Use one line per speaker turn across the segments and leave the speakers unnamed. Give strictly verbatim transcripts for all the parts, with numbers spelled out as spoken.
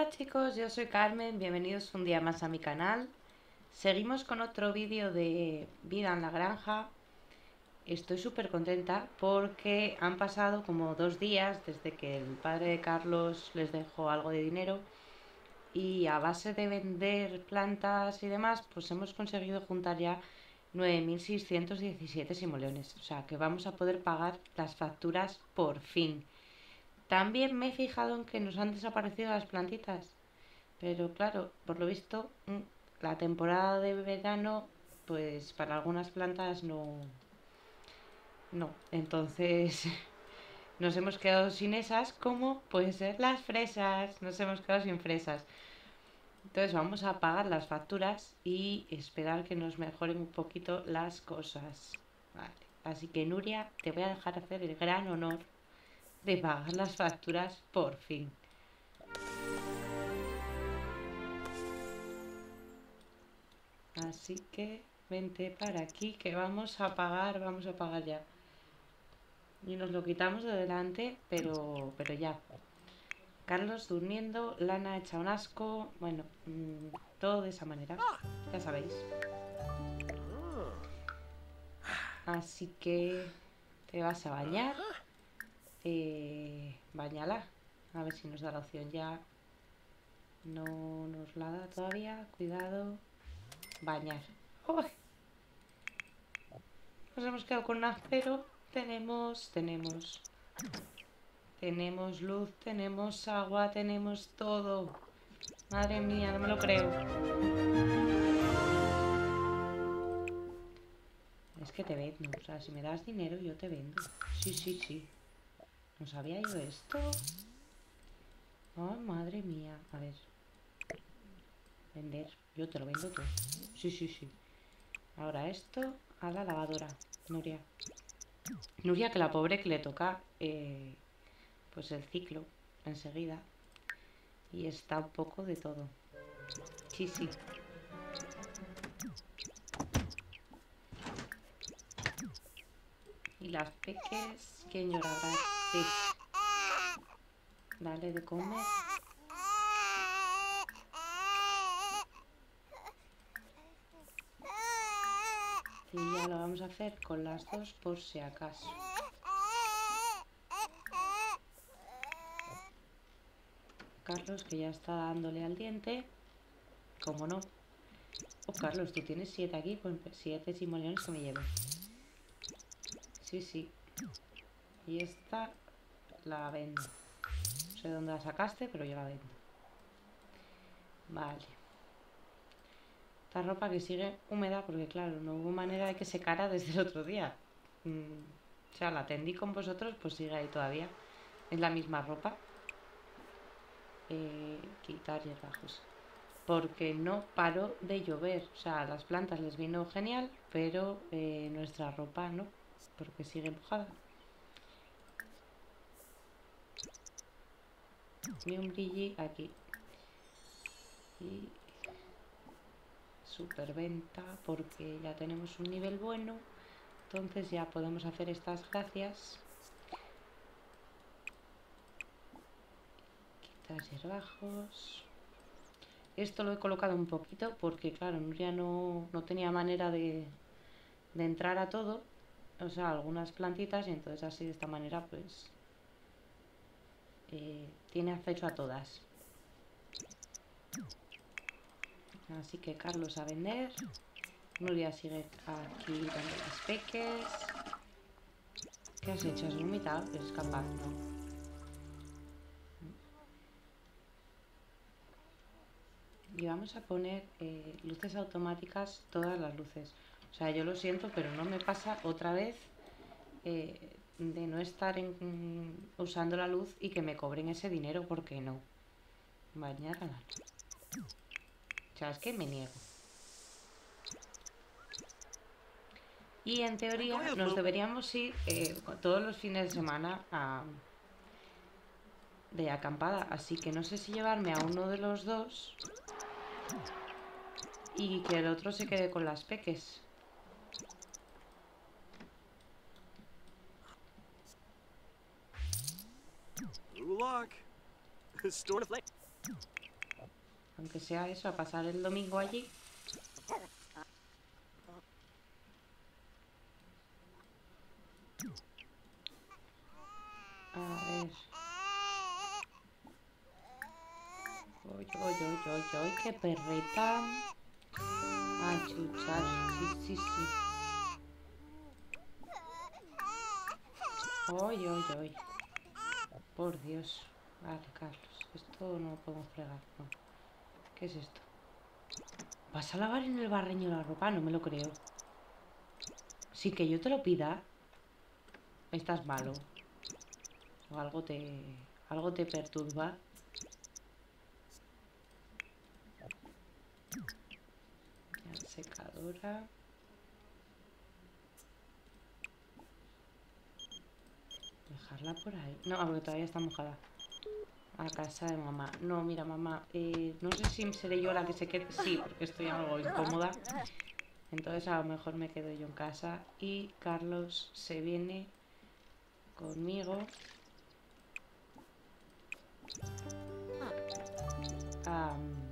Hola chicos, yo soy Carmen, bienvenidos un día más a mi canal. Seguimos con otro vídeo de vida en la granja. Estoy súper contenta porque han pasado como dos días desde que el padre de Carlos les dejó algo de dinero y a base de vender plantas y demás, pues hemos conseguido juntar ya nueve mil seiscientos diecisiete simoleones. O sea que vamos a poder pagar las facturas por fin. También me he fijado en que nos han desaparecido las plantitas. Pero claro, por lo visto, mm, la temporada de verano, pues para algunas plantas no, no. Entonces nos hemos quedado sin esas, como pueden ser las fresas. Nos hemos quedado sin fresas. Entonces vamos a pagar las facturas y esperar que nos mejoren un poquito las cosas. Vale. Así que Nuria, te voy a dejar hacer el gran honor de pagar las facturas por fin. Así que vente para aquí que vamos a pagar, vamos a pagar ya. Y nos lo quitamos de delante, pero, pero ya. Carlos durmiendo, Lana hecha un asco, bueno, mmm, todo de esa manera, ya sabéis. Así que te vas a bañar, eh, bañala, a ver si nos da la opción ya. No nos la da todavía, cuidado, bañar. ¡Uy! Nos hemos quedado con una cero, tenemos, tenemos... Tenemos luz, tenemos agua, tenemos todo. Madre mía, no me lo creo. Es que te vendo. O sea, si me das dinero, yo te vendo. Sí, sí, sí. ¿No sabía yo esto? Ay, madre mía. A ver. Vender. Yo te lo vendo todo. Sí, sí, sí. Ahora esto a la lavadora. Nuria. Nuria, que la pobre que le toca eh, pues el ciclo enseguida. Y está un poco de todo. Sí, sí. Y las peques, ¿quién llorará? Sí. Dale de comer. Y ya lo vamos a hacer con las dos por si acaso. Carlos, que ya está dándole al diente. Como no. Oh, Carlos, tú tienes siete aquí, pues siete simoleones que me llevo. Sí, sí. Y esta la vendo. No sé dónde la sacaste, pero yo la vendo. Vale. Esta ropa que sigue húmeda, porque claro, no hubo manera de que secara desde el otro día. Mm, o sea, la tendí con vosotros, pues sigue ahí todavía. Es la misma ropa. Eh, quitar hierbajos. Porque no paró de llover. O sea, a las plantas les vino genial, pero eh, nuestra ropa no, porque sigue mojada. Y un brilli aquí. Y super venta, porque ya tenemos un nivel bueno. Entonces ya podemos hacer estas gracias. Quitar hierbajos. Esto lo he colocado un poquito porque, claro, Nuria no, no tenía manera de, de entrar a todo. O sea, algunas plantitas, y entonces así de esta manera, pues, eh, tiene acceso a todas. Así que Carlos a vender. Nuria sigue aquí dando las peques. ¿Qué has hecho? ¿Has vomitado? ¿Es capaz? No. Y vamos a poner eh, luces automáticas, todas las luces. O sea, yo lo siento, pero no me pasa otra vez eh, de no estar en, usando la luz y que me cobren ese dinero, porque no. Bañar a la luz. O sea, es que me niego. Y en teoría nos deberíamos ir eh, todos los fines de semana a, de acampada. Así que no sé si llevarme a uno de los dos y que el otro se quede con las peques. Aunque sea eso, a pasar el domingo allí. A ver. Oy, oy, oy, oy, oy, qué perreta. A chuchar. Sí, sí, sí. Oy, oy, oy. Por Dios. Vale, Carlos. Esto no lo podemos fregar. No. ¿Qué es esto? ¿Vas a lavar en el barreño la ropa? No me lo creo. Sí, que yo te lo pida. Estás malo. O algo te... Algo te perturba. La secadora. Dejarla por ahí. No, porque todavía está mojada. A casa de mamá. No, mira, mamá. Eh, no sé si seré yo la que se quede. Sí, porque estoy algo incómoda. Entonces a lo mejor me quedo yo en casa. Y Carlos se viene conmigo a,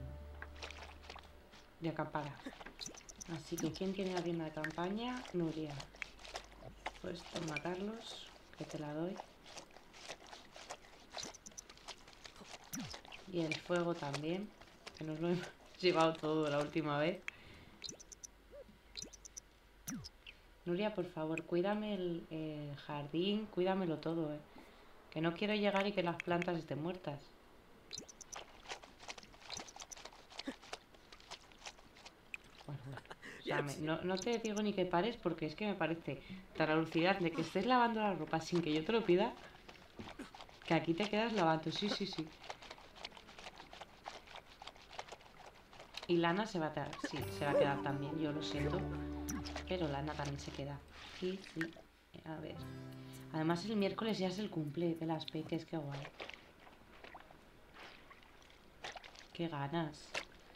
de acampada. Así que ¿quién tiene la tienda de campaña? Nuria. Pues toma, Carlos, que te la doy. Y el fuego también, que nos lo hemos llevado todo la última vez. Nuria, por favor, cuídame el, el jardín, cuídamelo todo, eh. Que no quiero llegar y que las plantas estén muertas. Bueno, bueno. O sea, me, no, no te digo ni que pares porque es que me parece tan alucinante que estés lavando la ropa sin que yo te lo pida, que aquí te quedas lavando. Sí, sí, sí. Y Lana se va a quedar, sí, se va a quedar también, yo lo siento. Pero Lana también se queda. Sí, sí. A ver. Además el miércoles ya es el cumple de las peques, qué guay. Qué ganas.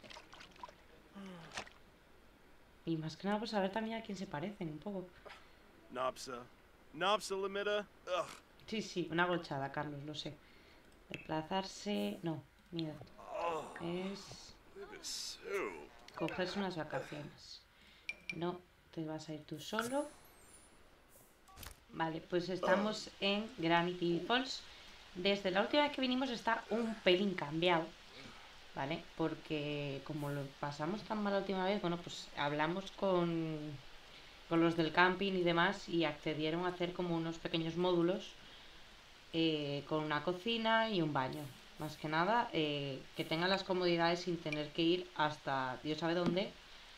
Y más que nada pues saber también a quién se parecen un poco.
Nopsa. Nopsa limita. Ugh.
Sí, sí, una gochada, Carlos, lo sé. Desplazarse... No, mira. Es... cogerse unas vacaciones. No, te vas a ir tú solo. Vale, pues estamos en Gravity Falls. Desde la última vez que vinimos está un pelín cambiado, ¿vale? Porque como lo pasamos tan mal la última vez, bueno, pues hablamos con, con los del camping y demás y accedieron a hacer como unos pequeños módulos eh, con una cocina y un baño. Más que nada, eh, que tengan las comodidades sin tener que ir hasta Dios sabe dónde.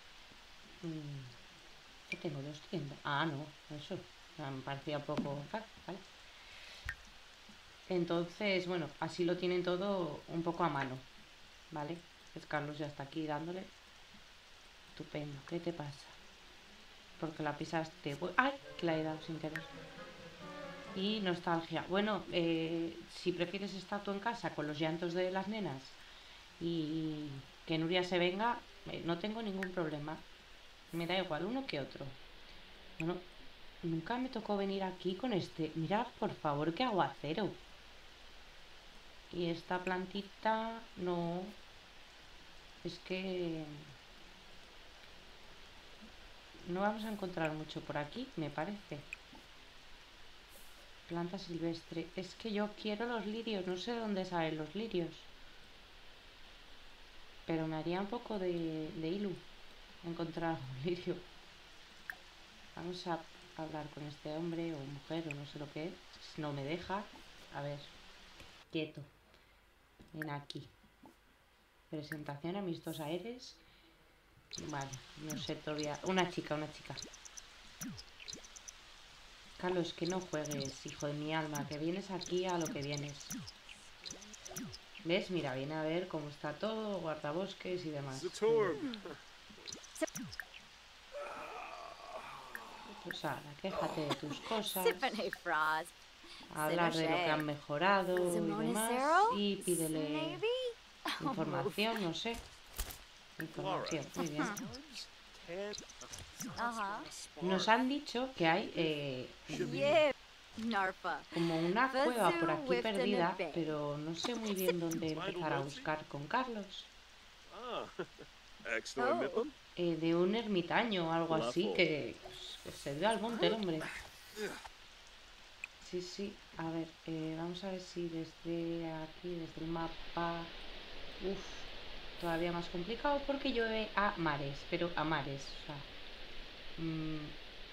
¿Qué tengo? Dos tiendas. Ah, no, eso. Me parecía poco caro, ¿vale? Entonces, bueno, así lo tienen todo un poco a mano, ¿vale? Pues Carlos ya está aquí dándole. Estupendo. ¿Qué te pasa? Porque la pisaste. ¡Ay! Que la he dado sin querer. Y nostalgia. Bueno, eh, si prefieres estar tú en casa con los llantos de las nenas y que Nuria se venga, eh, no tengo ningún problema. Me da igual uno que otro. Bueno, nunca me tocó venir aquí con este. Mirad, por favor, qué aguacero. Y esta plantita no. Es que no vamos a encontrar mucho por aquí, me parece. Planta silvestre. Es que yo quiero los lirios. No sé dónde salen los lirios. Pero me haría un poco de, de ilu encontrar un lirio. Vamos a hablar con este hombre o mujer o no sé lo que es. No me deja. A ver. Quieto. Ven aquí. Presentación amistosa eres. Vale, no sé todavía. Una chica, una chica. Carlos, que no juegues, hijo de mi alma, que vienes aquí a lo que vienes. ¿Ves? Mira, viene a ver cómo está todo, guardabosques y demás. Pues ahora, quéjate de tus cosas. Hablar de lo que han mejorado y demás. Y pídele información, no sé. Información, muy bien. Nos han dicho que hay eh, como una cueva por aquí perdida, pero no sé muy bien dónde empezar a buscar con Carlos.
Ah, excellent Mifflin.
Eh, de un ermitaño o algo así que, pues, que se dio al monte el hombre. Sí, sí. A ver, eh, vamos a ver si desde aquí, desde el mapa... Uf, todavía más complicado porque llueve a mares, pero a mares, o sea... Mmm,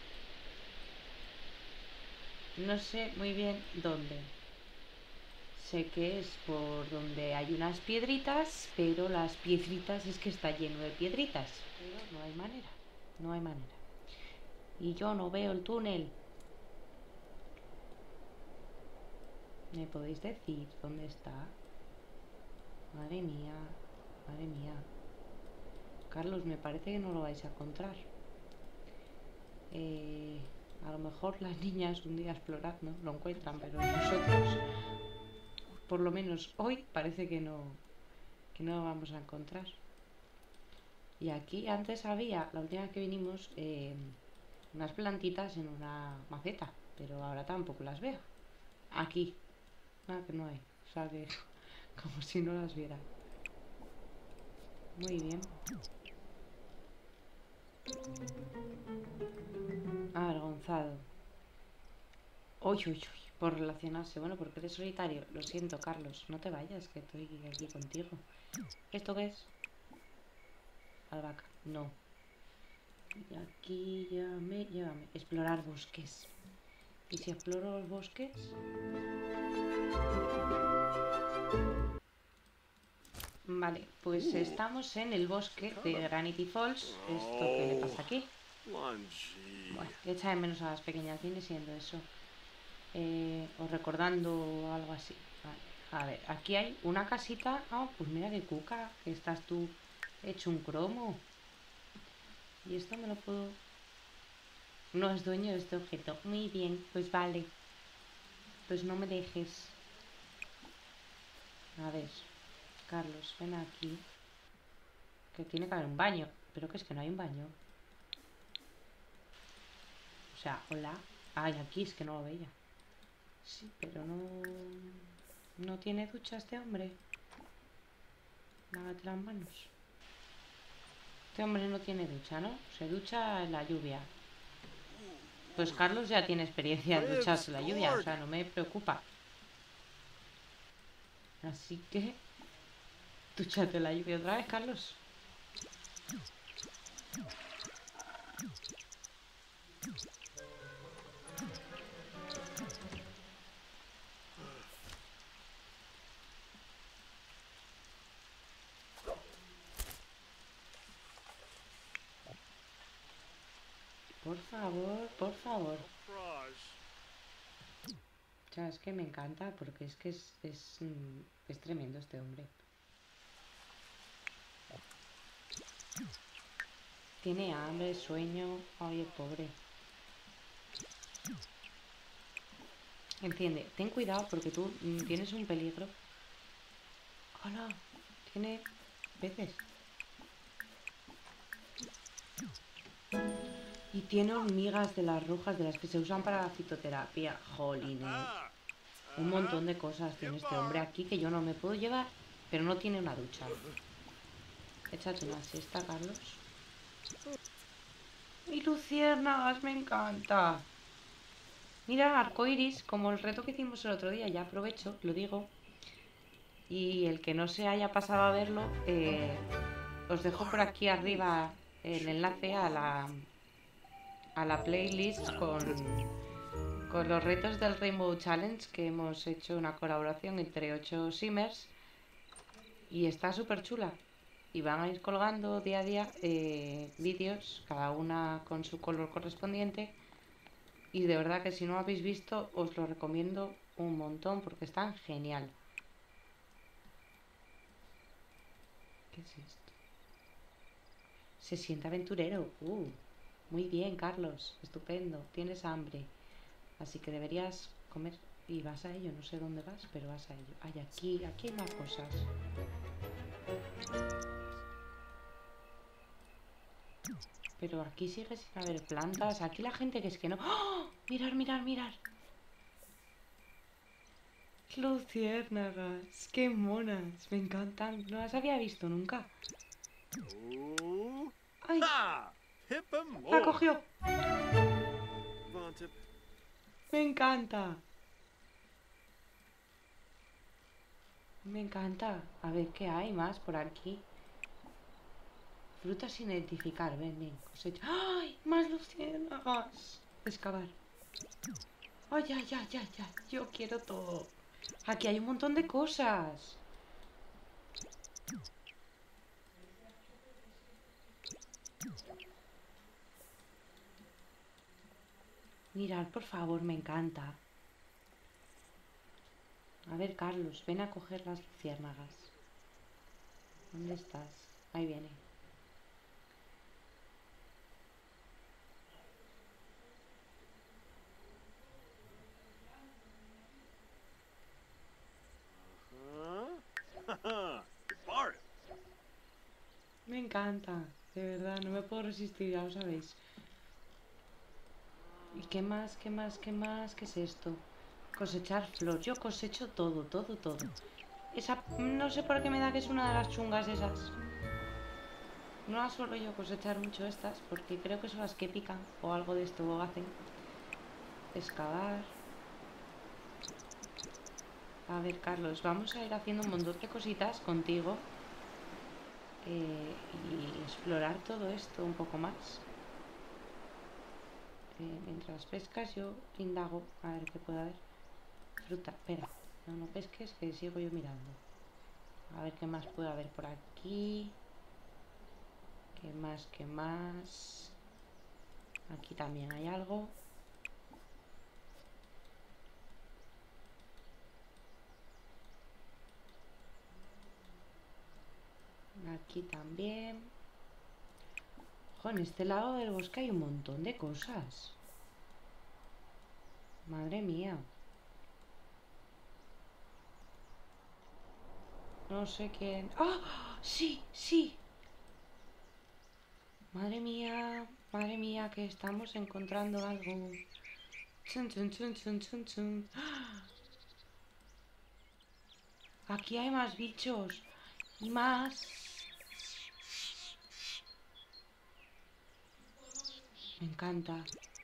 no sé muy bien dónde. Sé que es por donde hay unas piedritas, pero las piedritas es que está lleno de piedritas. Pero no hay manera, no hay manera. Y yo no veo el túnel. ¿Me podéis decir dónde está? Madre mía, madre mía. Carlos, me parece que no lo vais a encontrar. Eh, a lo mejor las niñas un día explorando lo encuentran, pero nosotros, por lo menos hoy, parece que no, que no lo vamos a encontrar. Y aquí antes había, la última vez que vinimos, eh, unas plantitas en una maceta, pero ahora tampoco las veo. Aquí, nada que no hay, o sea que como si no las viera. Muy bien. Avergonzado. Uy, uy, uy, por relacionarse. Bueno, porque eres solitario. Lo siento, Carlos, no te vayas, que estoy aquí contigo. ¿Esto qué es? Albahaca, no. Y aquí llévame, llévame. Explorar bosques. ¿Y si exploro los bosques? Vale, pues estamos en el bosque de Granity Falls. ¿Esto qué le pasa aquí? Bueno, echa de menos a las pequeñas, viene siendo eso. Eh, o recordando algo así. Vale, a ver, aquí hay una casita. Ah, oh, pues mira qué cuca, que estás tú hecho un cromo. Y esto me lo puedo... No es dueño de este objeto. Muy bien, pues vale. Pues no me dejes. A ver, Carlos, ven aquí. Que tiene que haber un baño. Pero que es que no hay un baño. O sea, hola. Ay, aquí es que no lo veía. Sí, pero no... No tiene ducha este hombre. Lávate las manos. Este hombre no tiene ducha, ¿no? Se ducha en la lluvia. Pues Carlos ya tiene experiencia en ducharse en la lluvia, o sea, no me preocupa. Así que... Dúchate en la lluvia otra vez, Carlos. Por favor, por favor. O sea, es que me encanta porque es que es, es, mm, es tremendo este hombre. Tiene hambre, sueño... Ay, el pobre. Entiende, ten cuidado porque tú mm, tienes un peligro. ¡Hola! Tiene peces. Y tiene hormigas de las rojas, de las que se usan para la fitoterapia. Jolín, un montón de cosas tiene este hombre aquí que yo no me puedo llevar, pero no tiene una ducha. Échate una siesta, Carlos. ¡Y luciérnagas! ¡Me encanta! Mira, arcoiris, como el reto que hicimos el otro día. Ya aprovecho, lo digo. Y el que no se haya pasado a verlo, eh, os dejo por aquí arriba el enlace a la, a la playlist con, con los retos del Rainbow Challenge, que hemos hecho una colaboración entre ocho simmers. Y está súper chula. Y van a ir colgando día a día eh, vídeos, cada una con su color correspondiente. Y de verdad que si no lo habéis visto, os lo recomiendo un montón porque están genial. ¿Qué es esto? Se siente aventurero. Uh, muy bien, Carlos. Estupendo. Tienes hambre. Así que deberías comer. Y vas a ello. No sé dónde vas, pero vas a ello. Hay aquí, aquí hay más cosas. Pero aquí sigue sin haber plantas. Aquí la gente que es que no... ¡Oh! Mirar, mirar, mirar. Luciérnagas. Qué monas. Me encantan. No las había visto nunca.
Oh.
¡Ay!
Ha! Hip 'em
¡La
more.
cogió!
Vantip.
¡Me encanta! Me encanta. A ver, ¿qué hay más por aquí? Frutas sin identificar. Ven, ven. Cosecha. ¡Ay! ¡Más luciérnagas! Excavar. ¡Ay, ya, ya, ya, ya! Yo quiero todo. Aquí hay un montón de cosas. Mirad, por favor, me encanta. A ver, Carlos, ven a coger las luciérnagas. ¿Dónde estás? Ahí viene.
Huh? Haha. Bart.
Me encanta. De verdad, no me puedo resistir, ya lo sabéis. ¿Y qué más, qué más, qué más? ¿Qué es esto? Cosechar flor. Yo cosecho todo, todo, todo. Esa, no sé por qué me da que es una de las chungas esas. No las suelo yo cosechar mucho estas, porque creo que son las que pican o algo de esto hacen. Excavar. A ver, Carlos, vamos a ir haciendo un montón de cositas contigo. Eh, y explorar todo esto un poco más. Eh, mientras pescas yo indago. A ver qué puede haber. Fruta, espera. No, no pesques, que sigo yo mirando. A ver qué más puede haber por aquí. ¿Qué más? ¿Qué más? Aquí también hay algo. Aquí también. Ojo, en este lado del bosque hay un montón de cosas. Madre mía. No sé quién... ¡Ah! ¡Sí! ¡Sí! Madre mía. Madre mía, que estamos encontrando algo. Chun, chun, chun, chun, chun, chun. ¡Ah! Aquí hay más bichos. Y más. Me encanta.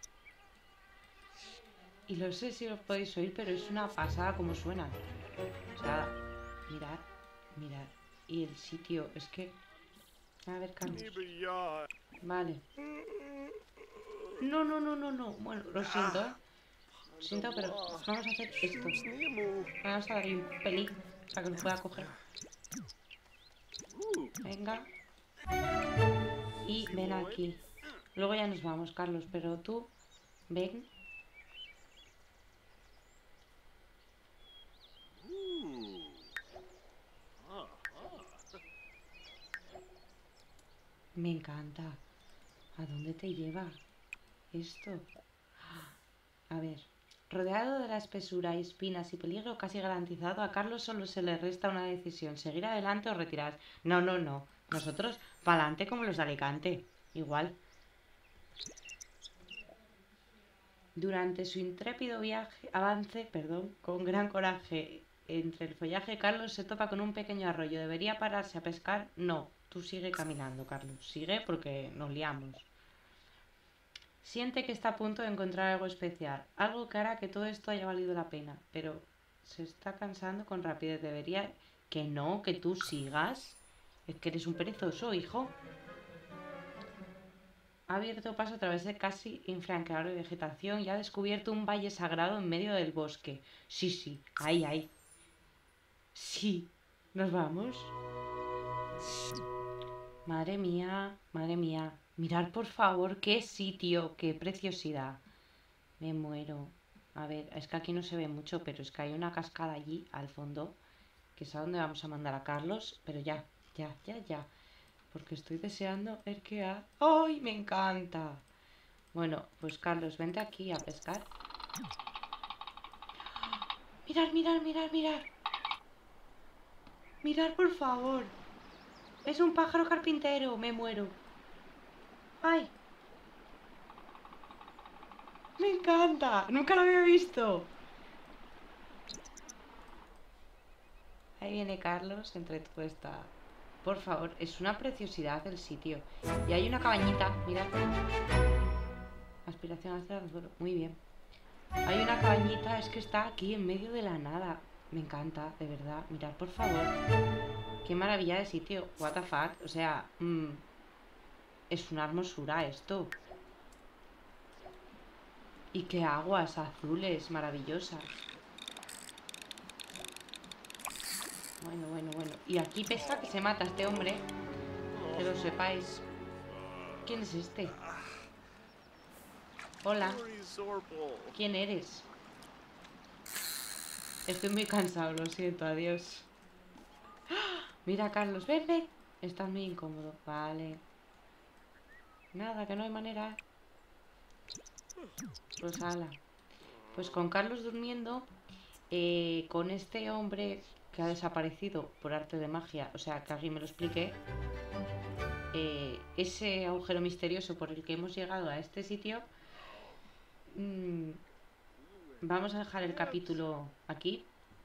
Y no sé si os podéis oír, pero es una pasada como suena. O sea, mirad, mirad. Y el sitio, es que... A ver, Carlos.
Maybe yaw.
Vale. No, no, no, no, no. Bueno, lo siento, ¿eh? Lo siento, pero vamos a hacer esto.
Nemo.
Vamos a darle un pelín para que lo pueda coger.
Ooh.
Venga. Y ven aquí. Luego ya nos vamos, Carlos, pero tú... Ven.
Ooh. Ah, ah.
Me encanta. ¿A dónde te lleva esto? A ver, rodeado de la espesura y espinas y peligro casi garantizado, a Carlos solo se le resta una decisión, seguir adelante o retirar. No, no, no. Nosotros, pa'lante como los de Alicante. Igual. Durante su intrépido viaje, avance, perdón, con gran coraje entre el follaje, Carlos se topa con un pequeño arroyo. ¿Debería pararse a pescar? No. Tú sigue caminando, Carlos. Sigue porque nos liamos. Siente que está a punto de encontrar algo especial, algo que hará que todo esto haya valido la pena, pero se está cansando con rapidez. Debería... Que no, que tú sigas. Es que eres un perezoso, hijo. Ha abierto paso a través de casi infranqueable vegetación y ha descubierto un valle sagrado en medio del bosque. Sí, sí, ahí, ahí. Sí, ¿nos vamos? Madre mía, madre mía. Mirad por favor qué sitio, qué preciosidad. Me muero. A ver, es que aquí no se ve mucho, pero es que hay una cascada allí al fondo, que es a donde vamos a mandar a Carlos, pero ya, ya, ya, ya. Porque estoy deseando ver qué ha... ¡Ay, me encanta! Bueno, pues Carlos, vente aquí a pescar. Mirad, mirad, mirad, mirad. Mirad, por favor. Es un pájaro carpintero, me muero. ¡Ay! ¡Me encanta! ¡Nunca lo había visto! Ahí viene Carlos entre toda esta Por favor, es una preciosidad el sitio. Y hay una cabañita, mirad. Aspiración hacia el suelo. Muy bien. Hay una cabañita, es que está aquí en medio de la nada. Me encanta, de verdad. Mirad, por favor. Qué maravilla de sitio. What the fuck. O sea, mmm, es una hermosura esto. Y qué aguas azules maravillosas. Bueno, bueno, bueno. Y aquí pesca que se mata este hombre. Que lo sepáis. ¿Quién es este? Hola. ¿Quién eres? Estoy muy cansado, lo siento, adiós. ¡Ah! Mira, Carlos, verde. Estás muy incómodo. Vale. Nada, que no hay manera. Pues ala. Pues con Carlos durmiendo, eh, con este hombre que ha desaparecido por arte de magia, o sea, que alguien me lo explique, eh, ese agujero misterioso por el que hemos llegado a este sitio, mmm, vamos a dejar el capítulo aquí.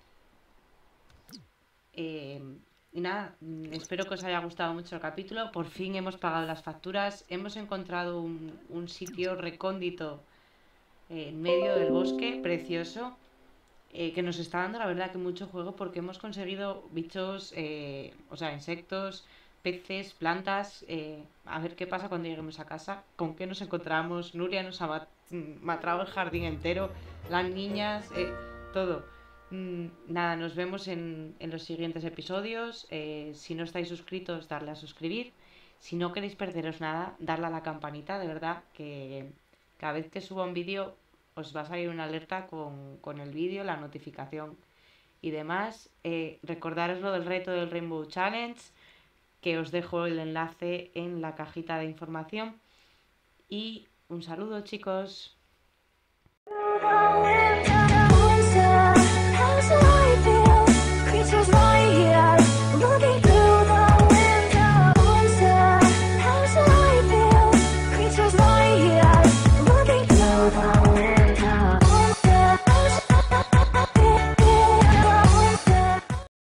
Eh, y nada, espero que os haya gustado mucho el capítulo. Por fin hemos pagado las facturas. Hemos encontrado un, un sitio recóndito eh, en medio del bosque, precioso, eh, que nos está dando la verdad que mucho juego porque hemos conseguido bichos, eh, o sea, insectos, peces, plantas. Eh, a ver qué pasa cuando lleguemos a casa, con qué nos encontramos. Nuria nos ha mat matado el jardín entero, las niñas, eh, todo. Mm, nada, nos vemos en, en los siguientes episodios. Eh, si no estáis suscritos, darle a suscribir. Si no queréis perderos nada, darle a la campanita, de verdad, que cada vez que suba un vídeo os va a salir una alerta con, con el vídeo, la notificación y demás. Eh, recordaros lo del reto del Rainbow Challenge, que os dejo el enlace en la cajita de información. Y un saludo, chicos.